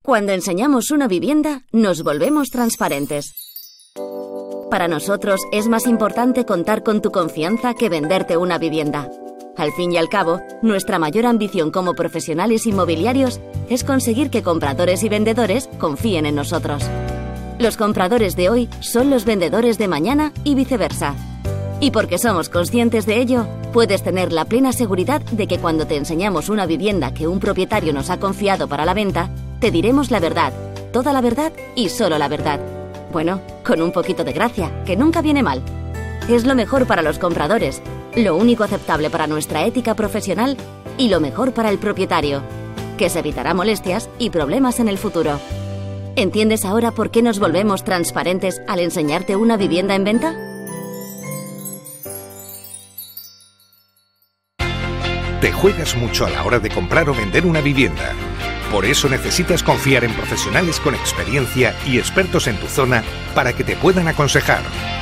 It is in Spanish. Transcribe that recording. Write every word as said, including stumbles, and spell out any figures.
Cuando enseñamos una vivienda, nos volvemos transparentes. Para nosotros es más importante contar con tu confianza que venderte una vivienda. Al fin y al cabo, nuestra mayor ambición como profesionales inmobiliarios es conseguir que compradores y vendedores confíen en nosotros. Los compradores de hoy son los vendedores de mañana y viceversa. Y porque somos conscientes de ello, puedes tener la plena seguridad de que cuando te enseñamos una vivienda que un propietario nos ha confiado para la venta, te diremos la verdad, toda la verdad y solo la verdad. Bueno, con un poquito de gracia, que nunca viene mal. Es lo mejor para los compradores, lo único aceptable para nuestra ética profesional y lo mejor para el propietario, que se evitará molestias y problemas en el futuro. ¿Entiendes ahora por qué nos volvemos transparentes al enseñarte una vivienda en venta? Te juegas mucho a la hora de comprar o vender una vivienda. Por eso necesitas confiar en profesionales con experiencia y expertos en tu zona para que te puedan aconsejar.